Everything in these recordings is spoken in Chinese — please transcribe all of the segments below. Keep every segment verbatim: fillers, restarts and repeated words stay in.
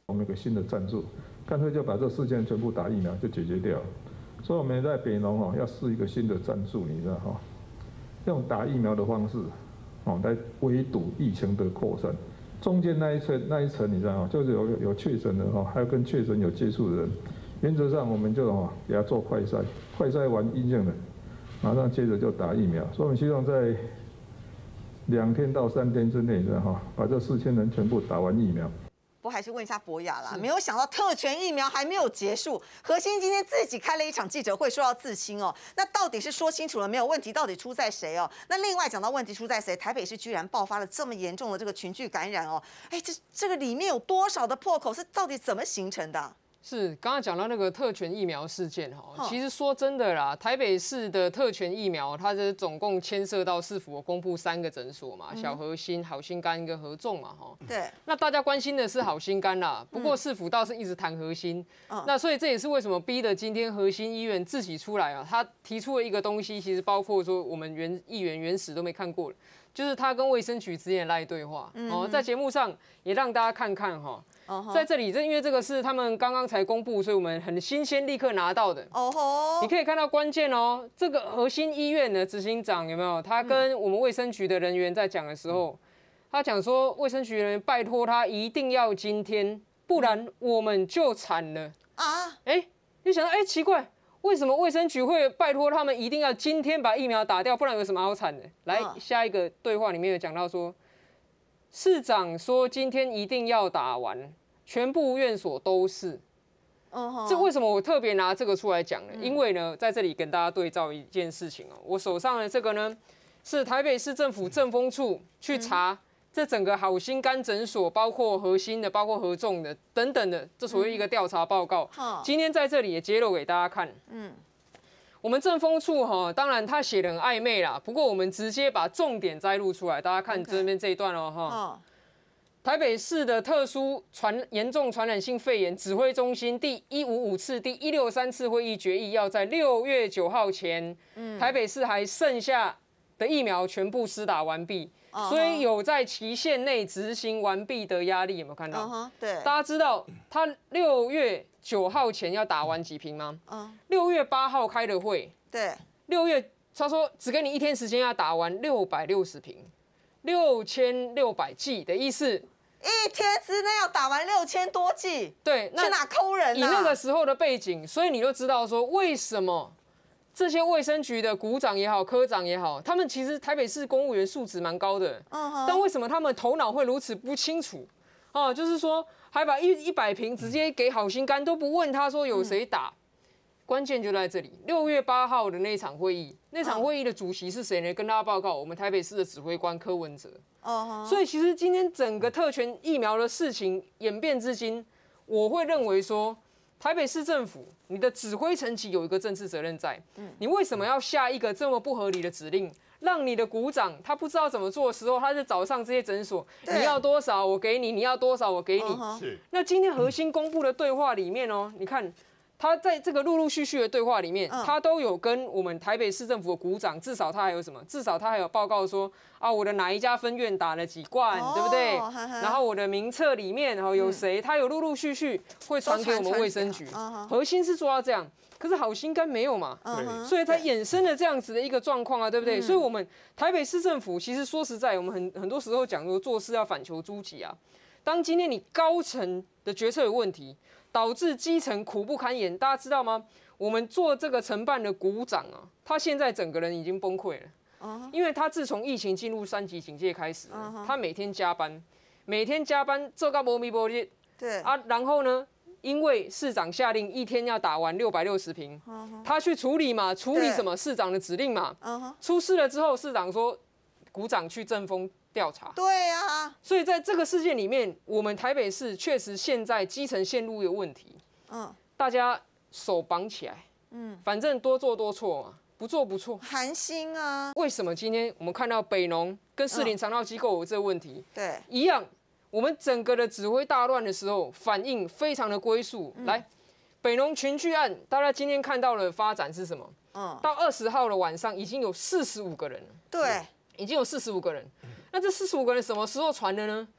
我们有个新的战术，干脆就把这四千人全部打疫苗就解决掉。所以我们在北农哦要试一个新的战术，你知道哈，用打疫苗的方式哦来围堵疫情的扩散。中间那一层那一层你知道吗？就是有有确诊的哈，还有跟确诊有接触的人，原则上我们就哦给他做快筛，快筛完阴性的，马上接着就打疫苗。所以我们希望在两天到三天之内，哈，把这四千人全部打完疫苗。 不还是问一下博雅啦，没有想到特权疫苗还没有结束，核心今天自己开了一场记者会，说要自清哦。那到底是说清楚了没有问题？到底出在谁哦？那另外讲到问题出在谁？台北市居然爆发了这么严重的这个群聚感染哦，哎，这这个里面有多少的破口？是到底怎么形成的？ 是刚刚讲到那个特权疫苗事件哈，其实说真的啦，台北市的特权疫苗，它是总共牵涉到市府公布三个诊所嘛，嗯、小核心、好心肝跟合众嘛哈。 对。 那大家关心的是好心肝啦，不过市府倒是一直谈核心。嗯、那所以这也是为什么逼得今天核心医院自己出来啊，他提出了一个东西，其实包括说我们原议员原始都没看过了，就是他跟卫生局之间的赖对话。嗯、哦，在节目上也让大家看看哈。Uh-huh. 在这里，这因为这个是他们刚刚才公布，所以我们很新鲜，立刻拿到的。哦吼！你可以看到关键哦，这个核心医院的执行长有没有？他跟我们卫生局的人员在讲的时候，嗯、他讲说，卫生局人员拜托他一定要今天，不然我们就惨了啊！哎、欸，你想到哎、欸，奇怪，为什么卫生局会拜托他们一定要今天把疫苗打掉，不然有什么好惨的？来， uh. 下一个对话里面有讲到说。市长说今天一定要打完，全部院所都是。Uh-huh. 这为什么我特别拿这个出来讲呢？嗯、因为呢，在这里跟大家对照一件事情哦，我手上的这个呢，是台北市政府政风处去查这整个好心肝诊所，包括核心的、包括合众的等等的，这所谓一个调查报告。嗯、今天在这里也揭露给大家看。嗯。我们政风处哈，当然他写得很暧昧啦，不过我们直接把重点摘录出来，大家看这边这一段哦哈。台北市的特殊传严重传染性肺炎指挥中心第一五五次、第一六三次会议决议，要在六月九号前，嗯、台北市还剩下的疫苗全部施打完毕， uh-huh. 所以有在期限内执行完毕的压力，有没有看到？ Uh-huh. 对，大家知道他六月九号前要打完几瓶吗？嗯，六月八号开的会，对，六月他说只给你一天时间要打完六百六十瓶，六千六百剂的意思， 一天之内要打完六千多剂， 对， 去哪抠人啊？ 以那个时候的背景，所以你就知道说为什么这些卫生局的股长也好、科长也好，他们其实台北市公务员素质蛮高的，嗯，但为什么他们头脑会如此不清楚？哦，就是说。还把一一百瓶直接给好心肝，都不问他说有谁打，嗯、关键就在这里。六月八号的那一场会议，那场会议的主席是谁呢？跟大家报告，我们台北市的指挥官柯文哲。哦，所以其实今天整个特权疫苗的事情演变至今，我会认为说，台北市政府你的指挥层级有一个政治责任在，嗯、你为什么要下一个这么不合理的指令？让你的股长他不知道怎么做的时候，他就找上这些诊所，你要多少我给你，你要多少我给你。Uh-huh. 是。那今天核心公布的对话里面哦，你看他在这个陆陆续续的对话里面， uh. 他都有跟我们台北市政府的股长，至少他还有什么？至少他还有报告说啊，我的哪一家分院打了几罐， oh, 对不对？ Uh-huh. 然后我的名册里面哦有谁，嗯、他有陆陆续续会传给我们卫生局。Uh-huh. 核心是做到这样。可是好心肝没有嘛， uh-huh. 所以它衍生了这样子的一个状况啊，对不对？嗯、所以，我们台北市政府其实说实在，我们很很多时候讲说做事要反求诸己啊。当今天你高层的决策有问题，导致基层苦不堪言，大家知道吗？我们做这个承办的股长啊，他现在整个人已经崩溃了， uh-huh. 因为他自从疫情进入三级警戒开始， uh-huh. 他每天加班，每天加班做到没米没日，对啊，然后呢？因为市长下令一天要打完六百六十瓶， uh-huh. 他去处理嘛，处理什么？市长的指令嘛。Uh-huh. 出事了之后，市长说，股长去政风调查。 对啊。 所以在这个事件里面，我们台北市确实现在基层线路有问题。嗯。大家手绑起来。嗯。反正多做多错嘛，不做不错。 寒心啊。 为什么今天我们看到北农跟士林长照机构有这个问题？ 对。 一样。我们整个的指挥大乱的时候，反应非常的龟速。嗯、来，北农群聚案，大家今天看到的发展是什么？嗯，到二十号的晚上，已经有四十五个人了。 对， 已经有四十五个人。那这四十五个人什么时候传的呢？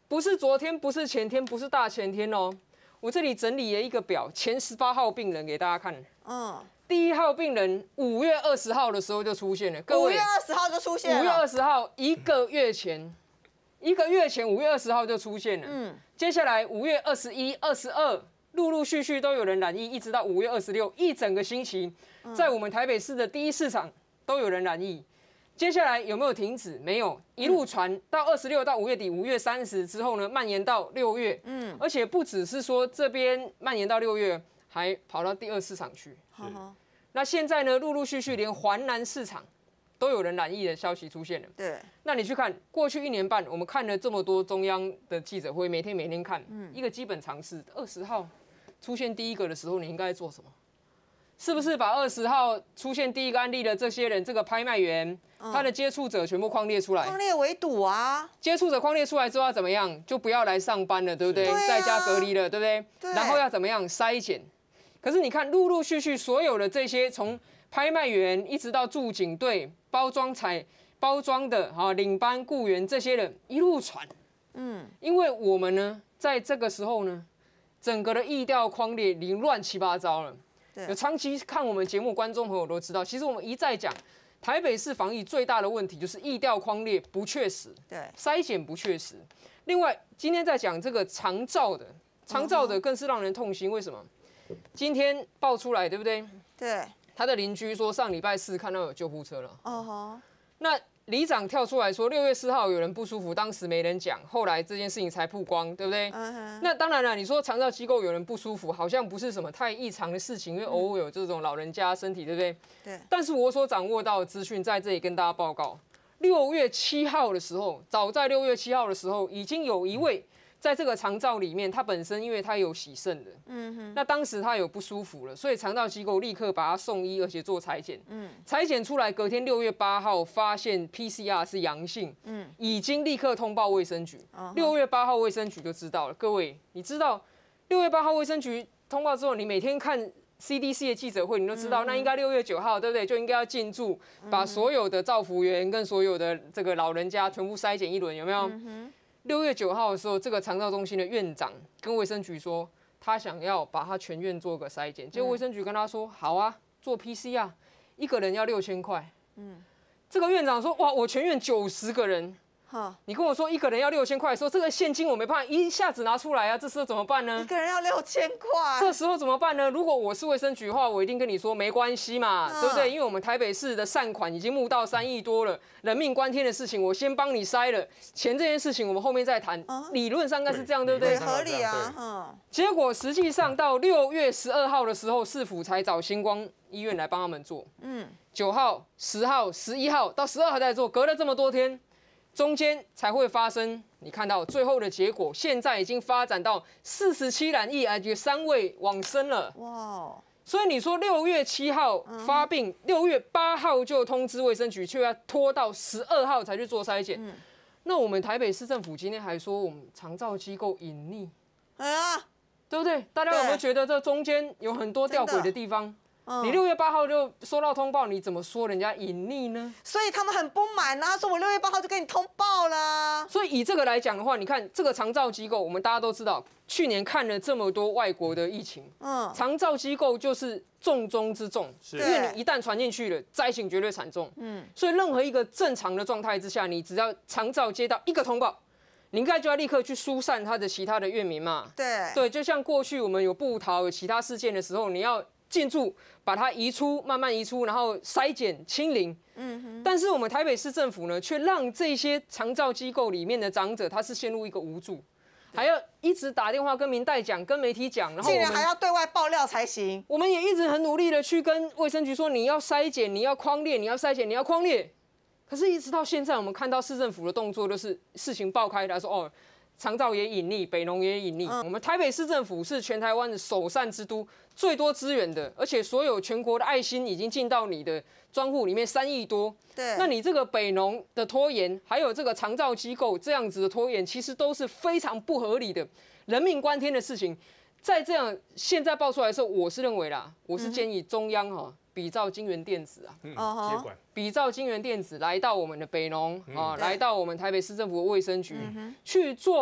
不是昨天，不是前天，不是大前天哦。我这里整理了一个表，前十八号病人给大家看。嗯，第一号病人五月二十号的时候就出现了，各位， 五月二十号就出现了。 五月二十号一个月前，一个月前五月二十号就出现了。嗯，接下来五月二十一、二十二，陆陆续续都有人染疫，一直到五月二十六，一整个星期，在我们台北市的第一市场都有人染疫。接下来有没有停止？没有，一路传到二十六，到五月底，五月三十之后呢，蔓延到六月。嗯，而且不只是说这边蔓延到六月，还跑到第二市场去。那现在呢，陆陆续续连环南市场都有人染疫的消息出现了。 对， 那你去看过去一年半，我们看了这么多中央的记者会，每天每天看，嗯，一个基本常识，二十号出现第一个的时候，你应该做什么？是不是把二十号出现第一个案例的这些人，这个拍卖员，嗯、他的接触者全部框列出来？ 框列围堵啊！ 接触者框列出来之后要怎么样？就不要来上班了，对不对？ 对啊、 在家隔离了，对不对？ 对。 然后要怎么样筛检？可是你看，陆陆续续所有的这些，从拍卖员一直到驻警队、包装采包装的哈领班雇员这些人一路传，嗯，因为我们呢，在这个时候呢，整个的疫调框列已经乱七八糟了。有长期看我们节目观众朋友都知道，其实我们一再讲，台北市防疫最大的问题就是疫调框列不确实， 对， 筛检不确实。另外，今天在讲这个长照的，长照的更是让人痛心。为什么？今天爆出来，对不对？ 对， 他的邻居说上礼拜四看到有救护车了。 哦吼， 那里长跳出来说，六月四号有人不舒服，当时没人讲，后来这件事情才曝光，对不对？嗯、那当然了，你说长照机构有人不舒服，好像不是什么太异常的事情，因为偶尔有这种老人家身体，对不对？ 对。 但是我所掌握到的资讯在这里跟大家报告，六月七号的时候，早在六月七号的时候，已经有一位在这个长照里面，他本身因为他有洗肾的，嗯哼，那当时他有不舒服了，所以长照机构立刻把他送医，而且做采检，嗯，采检出来，隔天六月八号发现 P C R 是阳性，嗯，已经立刻通报卫生局，六、uh huh. 月八号卫生局就知道了。各位，你知道六月八号卫生局通报之后，你每天看 C D C 的记者会，你都知道，嗯、那应该六月九号，对不对？就应该要进驻，把所有的照服员跟所有的这个老人家全部筛检一轮，有没有？嗯六月九号的时候，这个长照中心的院长跟卫生局说，他想要把他全院做个筛检，结果卫生局跟他说，好啊，做 P C R， 一个人要六千块。嗯，这个院长说，哇，我全院九十个人，你跟我说一个人要六千块的时候，这个现金我没办法一下子拿出来啊，这时候怎么办呢？ 一个人要六千块， 这时候怎么办呢？如果我是卫生局的话，我一定跟你说没关系嘛，嗯、对不对？因为我们台北市的善款已经募到三亿多了，人命关天的事情，我先帮你筛了，钱这件事情我们后面再谈。嗯、理论上应该是这样，对不对？ 合理啊。嗯。 结果实际上到六月十二号的时候，市府才找星光医院来帮他们做。嗯。九号、十号、十一号到十二号再做，隔了这么多天。中间才会发生，你看到最后的结果，现在已经发展到四十七染疫，而且三位往生了。哇！所以你说六月七号发病，六、嗯、月八号就通知卫生局，却要拖到十二号才去做筛检。嗯、那我们台北市政府今天还说我们长照机构隐匿， 哎呀， 对不对？大家有没有觉得这中间有很多吊诡的地方？你六月八号就收到通报，你怎么说人家隐匿呢？ 所以他们很不满啊，他说我六月八号就给你通报了。 所以以这个来讲的话，你看这个长照机构，我们大家都知道，去年看了这么多外国的疫情，嗯，长照机构就是重中之重，因为你一旦传进去了，灾情绝对惨重。嗯，所以任何一个正常的状态之下，你只要长照接到一个通报，你应该就要立刻去疏散他的其他的院民嘛。 对对，就像过去我们有部逃有其他事件的时候，你要进驻，把它移出，慢慢移出，然后筛检清零。嗯哼。但是我们台北市政府呢，却让这些长照机构里面的长者，他是陷入一个无助，还要一直打电话跟民代讲、跟媒体讲，然后竟然还要对外爆料才行。 我们也一直很努力的去跟卫生局说，你要筛检，你要匡列，你要筛检，你要匡列。可是，一直到现在，我们看到市政府的动作，就是事情爆开，他说哦。长照也隐匿，北农也隐匿。嗯、我们台北市政府是全台湾的首善之都，最多资源的，而且所有全国的爱心已经进到你的专户里面三亿多。 对， 那你这个北农的拖延，还有这个长照机构这样子的拖延，其实都是非常不合理的，人命关天的事情。在这样现在爆出来的时候，我是认为啦，我是建议中央哈、喔。比照金源电子啊，嗯，接管比照金源电子来到我们的北农啊，嗯、来到我们台北市政府的卫生局、嗯、去做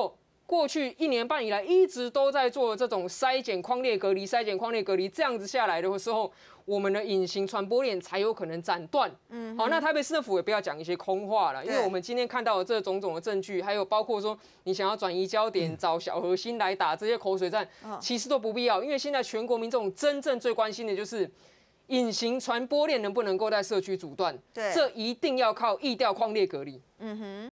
过去一年半以来一直都在做这种筛检、匡列隔离、筛检、匡列隔离，这样子下来的时候，我们的隐形传播链才有可能斩断。嗯，好，那台北市政府也不要讲一些空话了，因为我们今天看到的这种种的证据，还有包括说你想要转移焦点、找小核心来打这些口水战，其实都不必要，因为现在全国民众真正最关心的就是隐形传播链能不能够在社区阻断，这一定要靠疫调匡列隔离。嗯哼。